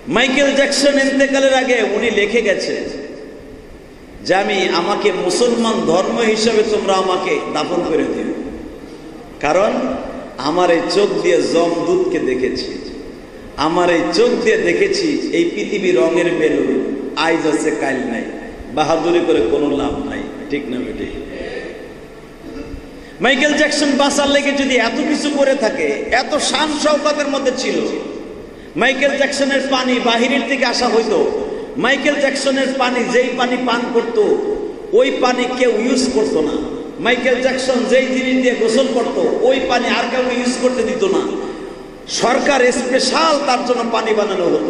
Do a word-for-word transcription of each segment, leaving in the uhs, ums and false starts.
Michael Jackson ইন্তেকালের আগে উনি লিখে গেছে যে আমি আমাকে মুসলমান ধর্ম হিসেবে তোমরা আমাকে দাফন করে দিও, কারণ আমার এই চোখ দিয়ে যমদূতকে দেখেছি, আমার এই চোখ দিয়ে দেখেছি এই পৃথিবী রঙের বেলুন, আইজ আছে কাল নাই, বাহাদুরি করে কোনো লাভ নাই। ঠিক না বেটি? মাইকেল জ্যাকসন বাঁচার লেগে যদি এত কিছু করে থাকে, এত শান শওকতের মধ্যে ছিল, মাইকেল জ্যাকসনের পানি বাহিরের থেকে আসা হইতো, মাইকেল জ্যাকসনের পানি যেই পানি পান করত ওই পানি কেউ ইউজ করতো না, মাইকেল জ্যাকসন যেই জিনিস দিয়ে গোসল করতো ওই পানি আর কেউ ইউজ করতে দিত না, সরকার স্পেশাল তার জন্য পানি বানানো হতো।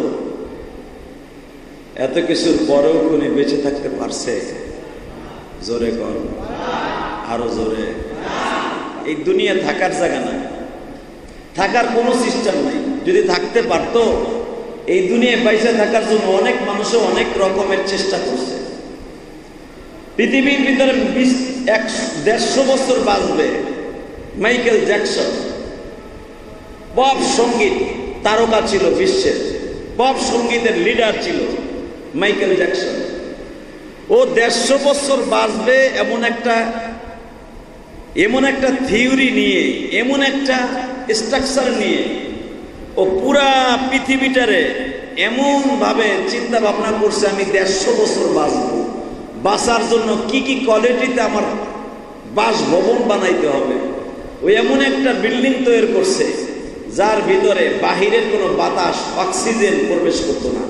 এত কিছুর পরেও উনি বেঁচে থাকতে পারছে? জোরে কর, আরো জোরে। এই দুনিয়া থাকার জায়গা না, থাকার কোনো সিস্টেম নাই। যদি থাকতে পারতো, এই দুনিয়ায় পয়সা থাকার জন্য অনেক মানুষও অনেক রকমের চেষ্টা করছে। পৃথিবীর ভিতরে বিশ এক দেড়শো বছর বাঁচবে মাইকেল জ্যাকসন। পপ সঙ্গীত তারকা ছিল বিশ্বের, পপ সঙ্গীতের লিডার ছিল মাইকেল জ্যাকসন। ও দেড়শো বছর বাঁচবে এমন একটা এমন একটা থিওরি নিয়ে, এমন একটা স্ট্রাকচার নিয়ে ও পুরা পৃথিবীটারে এমন ভাবে চিন্তা ভাবনা করছে, আমি দেড়শো বছর বাঁচবো, বাঁচার জন্য কি কি কোয়ালিটিতে আমার বাসভবন বানাইতে হবে। ওই এমন একটা বিল্ডিং তৈরি করছে যার ভিতরে বাহিরের কোনো বাতাস, অক্সিজেন প্রবেশ করতো না।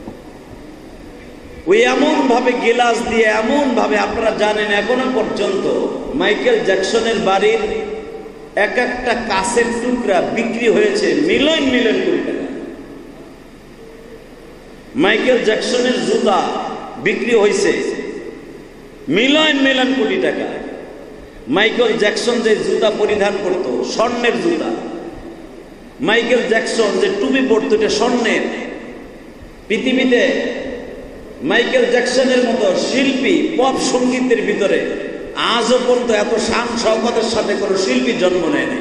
ওই এমন ভাবে গিলাস দিয়ে, এমন ভাবে, আপনারা জানেন এখনো পর্যন্ত মাইকেল জ্যাকসনের বাড়ির এক একটা কাঁচের টুকরা বিক্রি হয়েছে মিলিয়ন মিলিয়ন কোটি টাকা। মাইকেল জ্যাকসনের জুতা বিক্রি হয়েছে মিলিয়ন মিলিয়ন কোটি টাকা। মাইকেল জ্যাকসন যে জুতা পরিধান করত, স্বর্ণের জুতা, মাইকেল জ্যাকসন যে টুপি পরত, এটা স্বর্ণের। পৃথিবীতে মাইকেল জ্যাকসনের মতো শিল্পী পপ সঙ্গীতের ভিতরে আজও পর্যন্ত এত শান শওকতের সাথে কোনো শিল্পী জন্ম নেয়নি।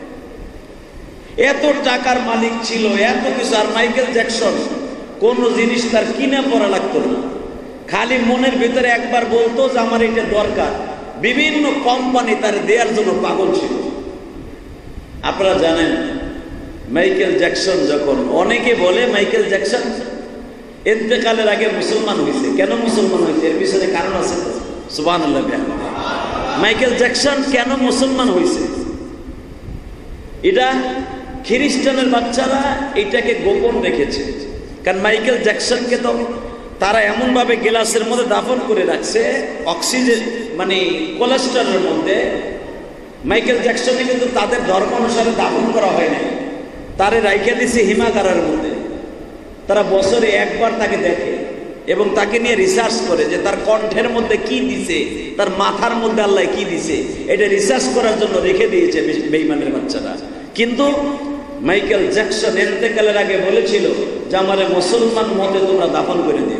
এত টাকার মালিক ছিল, এত কিছু। আর মাইকেল জ্যাকসন কোন জিনিস তার কিনে পড়া লাগতো না, খালি মনের ভিতরে একবার বলতো যে আমার এটা দরকার, বিভিন্ন কোম্পানি তার দেওয়ার জন্য পাগল ছিল। আপনারা জানেন মাইকেল জ্যাকসন যখন, অনেকে বলে মাইকেল জ্যাকসন ইন্তেকালের আগে মুসলমান হয়েছে। কেন মুসলমান হয়েছে? এর পিছনে কারণ আছে। সুবহানাল্লাহ। মাইকেল জ্যাকসন কেন মুসলমান হয়েছে? এটা খ্রিস্টানের বাচ্চারা এটাকে গোপন রেখেছে, কারণ মাইকেল জ্যাকসনকে তো তারা এমন ভাবে গ্লাসের মধ্যে দাফন করে রাখছে, অক্সিজেন মানে কোলেস্ট্রলের মধ্যে। মাইকেল জ্যাকসনকে কিন্তু তাদের ধর্ম অনুসারে দাফন করা হয় নাই, তারে রাইখে দিছে হিমাগারের মধ্যে। তারা বছরে একবার তাকে দেখে এবং তাকে নিয়ে রিসার্চ করে যে তার কণ্ঠের মধ্যে কি দিছে, তার মাথার মধ্যে আল্লাহ কি দিছে, এটা রিসার্চ করার জন্য রেখে দিয়েছে বেঈমানের বাচ্চারা। কিন্তু মাইকেল জ্যাকসন ইন্তেকালের আগে বলেছিল যে আমারে মুসলমান মতে তোমরা দাফন করে দিও।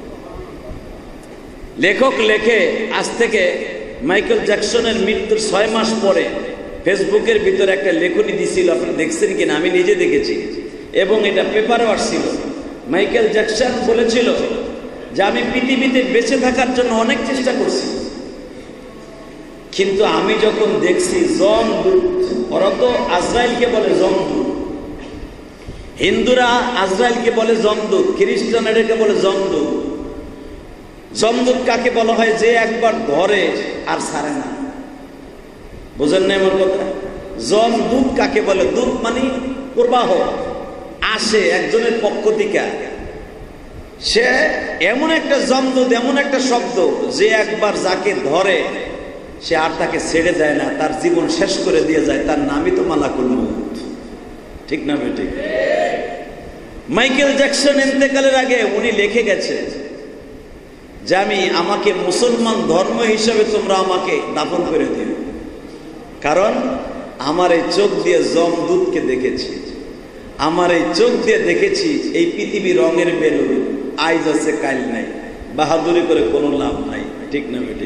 লেখক লেখে আজ থেকে মাইকেল জ্যাকসনের মৃত্যুর ছয় মাস পরে ফেসবুকের ভিতরে একটা লেখনী দিছিল, আপনি দেখছেন কিনা, আমি নিজে দেখেছি এবং এটা পেপারও আসছিল। মাইকেল জ্যাকসন বলেছিল যে আমি পৃথিবীতে বেঁচে থাকার জন্য অনেক চেষ্টা করছি, কিন্তু আমি যখন দেখছি যমদূত, ওরা তো আজরাইলকে বলে যমদূত, হিন্দুরা আজরাইলকে বলে যমদূত, খ্রিস্টানেরকে বলে যমদূত। যমদূত কাকে বলা হয়? যে একবার ধরে আর ছাড়ে না। বুঝেন না আমার কথা? যমদূত কাকে বলে? দূত মানে প্রবাহ, আসে একজনের পক্ষ থেকে। সে এমন একটা যমদূত, এমন একটা শব্দ, যে একবার যাকে ধরে সে আর তাকে ছেড়ে দেয় না, তার জীবন শেষ করে দিয়ে যায়। তার নামই তো মালাকুল মউত। ঠিক না বেটি? মাইকেল জ্যাকসন ইন্তেকালের আগে উনি লিখে গেছে যে আমি আমাকে মুসলমান ধর্ম হিসেবে তোমরা আমাকে দাফন করে দিও, কারণ আমার এই চোখ দিয়ে যমদূতকে দেখেছি, আমার এই চোখ দিয়ে দেখেছি এই পৃথিবী রঙের বেলুন, আইজ আছে কাল নাই, বাহাদুরি করে কোনো লাভ নাই। ঠিক না বেটি?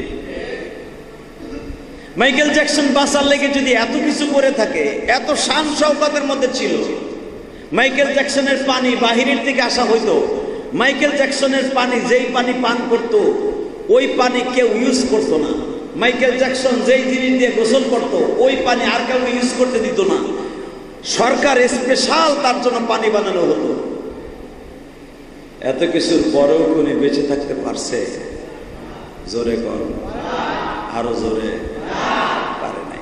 মাইকেল জ্যাকসন বাঁচার লেগে যদি এত কিছু করে থাকে, এত শান শওকতের মধ্যে ছিল, মাইকেল জ্যাকসনের পানি বাহিরের থেকে আসা হইতো, মাইকেল জ্যাকসনের পানি যেই পানি পান করত ওই পানি কেউ ইউজ করতো না। মাইকেল জ্যাকসন যেই জিনিস দিয়ে গোসল করত ওই পানি আর কেউ ইউজ করতে দিত না, সরকার স্পেশাল তার জন্য পানি বানানো হতো। এত কিছুর পরেও কোন বেঁচে থাকতে পারছে? জোরে কর, আরো জোরে। পারে নাই।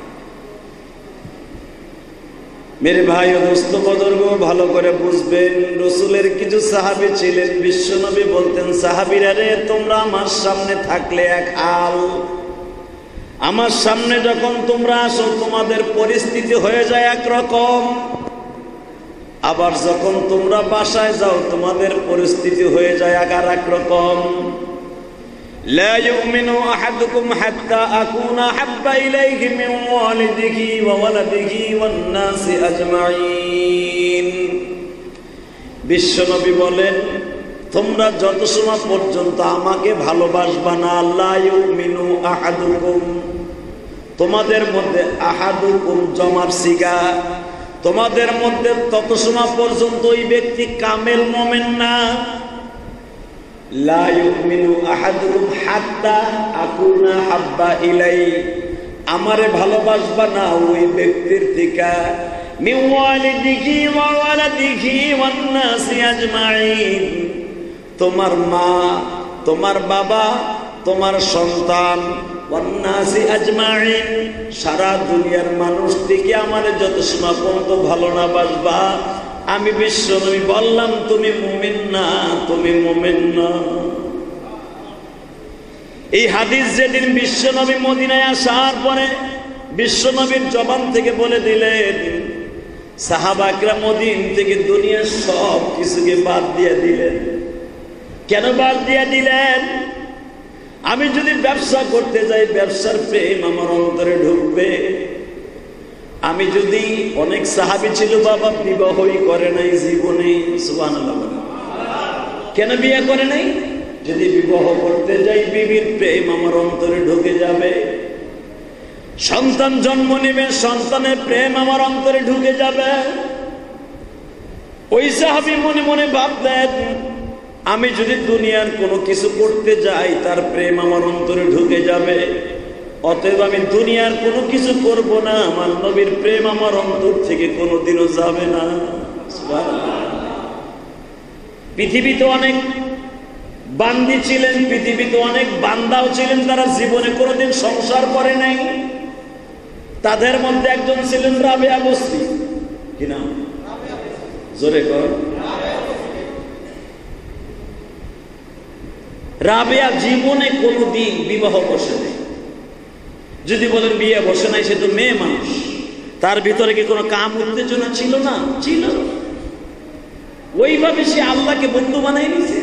মেরে ভাই ও দোস্ত বুজুর্গ, ভালো করে বুঝবেন, রাসূলের কিছু সাহাবী ছিলেন, বিশ্বনবী বলতেন সাহাবীরা রে তোমরা আমার সামনে থাকলে এক হাল, আমার সামনে যখন তোমরা আসো তোমাদের পরিস্থিতি হয়ে যায় একরকম, আবার যখন তোমরা বাসায় যাও তোমাদের পরিস্থিতি হয়ে যায় আর এক রকম। لا يؤمن أحدكم حتى أكون أحب إليه من والده وولده والناس أجمعين। বিশ্বনবী বলেন তোমরা যত সময় পর্যন্ত আমাকে ভালোবাসবা না, লা ইউমিনু আহাদুকুম, তোমাদের মধ্যে আহাদুকুম জমার সিগা, তোমাদের মধ্যে তত সময় পর্যন্ত ওই ব্যক্তি কামেল মুমিন না। লা ইউমিনু আহাদুকুম হাত্তা আকুনা হাব্বা ইলাই, আমারে ভালোবাসবা না ওই ব্যক্তির থেকে মিন ওয়ালিদিহি ওয়া ওয়ালাদিহি ওয়ান নাসি আজমাইন, তোমার মা, তোমার বাবা, তোমার সন্তান, ওয়ান নাসি আজমাইন, সারা দুনিয়ার মানুষ থেকে আমারে যত সময় পর্যন্ত ভালো না বাসবা, আমি বিশ্বনবী বললাম তুমি মুমিন না, তুমি মুমিন না। এই হাদিস যেদিন বিশ্বনবী মদিনায় আসার পরে বিশ্বনবীর জবান থেকে বলে দিলেন, সাহাবা একরাম মদিন থেকে দুনিয়ার সব কিছুকে বাদ দিয়ে দিলেন। কেন বাদ দিয়ে দিলেন? আমি যদি ব্যবসা করতে যাই ব্যবসার প্রেম আমার অন্তরে ঢুকবে। আমি যদি, অনেক সাহাবী ছিল বাবা বিবাহই করে নাই জীবনে, সুবহানাল্লাহ, কেন বিয়ে করে নাই? যদি বিবাহ করতে যাই বিবির প্রেম আমার অন্তরে ঢুকে যাবে, সন্তান জন্ম নেবে সন্তানের প্রেম আমার অন্তরে ঢুকে যাবে। ওই সাহাবী মনে মনে ভাবলেন আমি যদি দুনিয়ার কোনো কিছু করতে যাই তার প্রেম আমার অন্তরে ঢুকে যাবে, অতএব আমি দুনিয়ার কোনো কিছু করব না, আমার নবীর প্রেম আমার অন্তর থেকে কোনোদিনও যাবে না। পৃথিবীতে অনেক বান্দি ছিলেন, পৃথিবীতে অনেক বান্দাও ছিলেন, তারা জীবনে কোনোদিন সংসার করে নাই। তাদের মধ্যে একজন ছিলেন রাবেয়া বসরি। কি নাম? জোরে কর। রাবেয়া জীবনে কোনোদিন বিবাহ বসে নেই। যদি বলেন বিয়ে বসে নাই, সে তো মেয়ে মানুষ, তার ভিতরে কি কোনো কাম উত্তেজনা ছিল না? ছিল। ওইভাবে সে আল্লাহকে বন্ধু বানাই নিছে।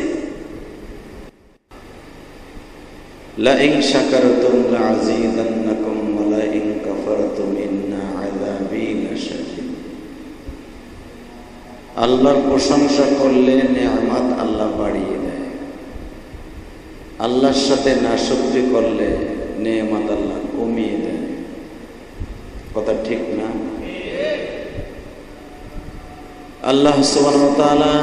লা ইন শাকারতুম লাযীদান্নাকুম ওয়া লা ইন কাফারতুম ইন্না আযাবী লাশাদীদ। আল্লাহর প্রশংসা করলে নেয়ামত আল্লাহ বাড়িয়ে দেয়, আল্লাহর সাথে নাশকরি করলে নেয়ামত আল্লাহ কমিয়ে দেয়। কথা ঠিক না? আল্লাহ সুবহানাহু ওয়া তাআলা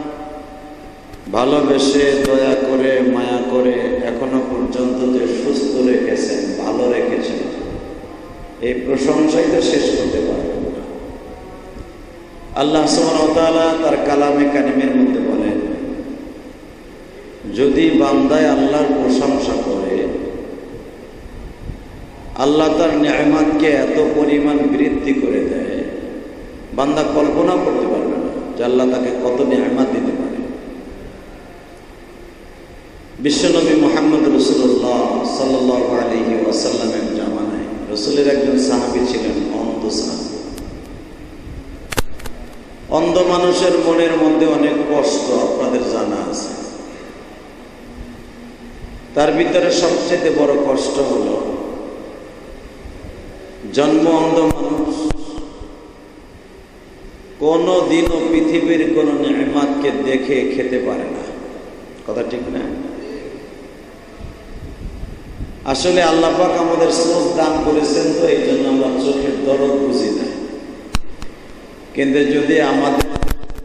ভালোবেসে দয়া করে মায়া করে এখনো পর্যন্ত যে সুস্থ রেখেছেন, ভালো রেখেছেন, এই প্রশংসাই তো শেষ করতে পারবেন না। আল্লাহ সুবহানাহু ওয়া তাআলা তার কালামে কারিমের মধ্যে বলেন, যদি বান্দায় আল্লাহর প্রশংসা করে, আল্লাহ তার নেয়ামতকে এত পরিমাণ বৃদ্ধি করে দেয়, বান্দা কল্পনা করতে পারবে না যে আল্লাহ তাকে কত নেয়ামত দিতে পারে। বিশ্বনবী মুহাম্মদ রাসূলুল্লাহ সাল্লাল্লাহু আলাইহি ওয়াসাল্লামের জামানায় রাসূলের একজন সাহাবী ছিলেন অন্ধ সাহাবী। অন্ধ মানুষের মনের মধ্যে অনেক কষ্ট আপনাদের জানা আছে। তার ভিতরে সবচেয়ে বড় কষ্ট হলো জন্ম অন্ধ মানুষ কোনদিনও পৃথিবীর কোন নেয়ামতকে দেখে খেতে পারে না। কথা ঠিক না? আসলে আল্লাহ পাক আমাদের চোখ দান করেছেন, তো এই জন্য আমরা চোখের দরদ বুঝি না। কিন্তু যদি আমাদের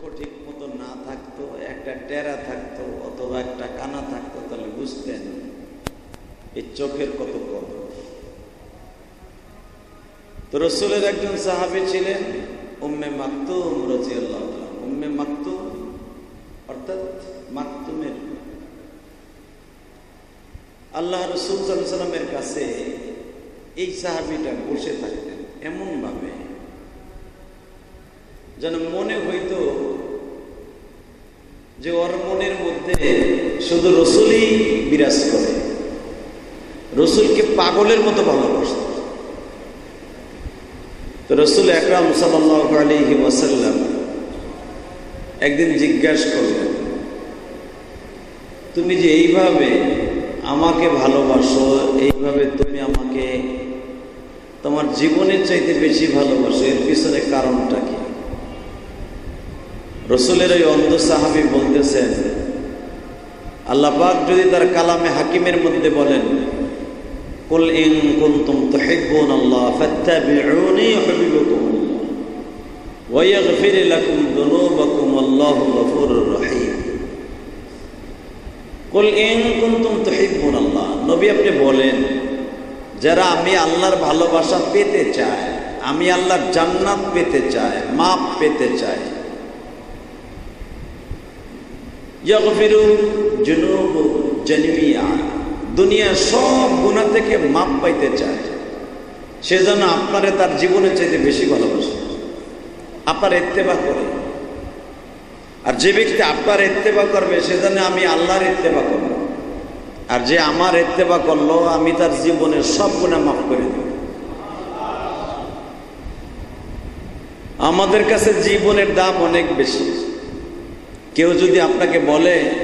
একটা টেরা থাকতো অথবা একটা কানা থাকতো, তাহলে বুঝতেন এই চোখের কত কদর। তো রাসূলের একজন সাহাবী ছিলেন উম্মে মাকতুম রাদিয়াল্লাহু তাআলা। উম্মে মাকতুম অর্থাৎ মাকতুমের আল্লাহ রাসূল সাল্লাল্লাহু আলাইহি ওয়াসাল্লামের কাছে এই সাহাবীটা বসে থাকতেন এমন ভাবে যেন মনে হইতো যে ওর মনের মধ্যে শুধু রাসূলই বিরাজ করে, রাসূলকে পাগলের মতো ভালোবাসত। তো রাসূল আকরাম সাল্লাল্লাহু আলাইহি ওয়াসাল্লাম একদিন জিজ্ঞাসা করলেন, তুমি যে এইভাবে আমাকে ভালোবাসো, এইভাবে তুমি আমাকে তোমার জীবনের চাইতে বেশি ভালোবাসো, এর পিছনে কারণটা কি? রাসূলের ওই অন্ধ সাহাবী বলতেছেন, আল্লাহ পাক যদি তার কালামে হাকিমের মধ্যে বলেন, কুল ইন কুনতুম তুহিব্বুনাল্লাহ ফাত্তাবিউনি ইউহিব্বুকুমুল্লাহ ওয়া ইয়াগফির লাকুম যুনুবাকুম আল্লাহু গফুরুর রহিম। কুল ইন কুনতুম তুহিব্বুনাল্লাহ, নবী আপনি বলেন, যারা আমি আল্লাহর ভালোবাসা পেতে চায়, আমি আল্লাহর জান্নাত পেতে চায়, মাপ পেতে চায়, ইয়াগফিরু যুনুব জামিআ, দুনিয়ার সব গুনাহ থেকে মাপ পাইতে চায়, সেজন্য আপনারে তার জীবনের চাইতে বেশি ভালোবাসে, আপনার ইত্তেবা করে। আর যে ব্যক্তি আপনার ইত্তেবা করবে সেজন্য আমি আল্লাহর ইত্তেবা করব, আর যে আমার ইত্তেবা করলো আমি তার জীবনের সব গুনাহ মাফ করে দেব। আমাদের কাছে জীবনের দাম অনেক বেশি। কেউ যদি আপনাকে বলে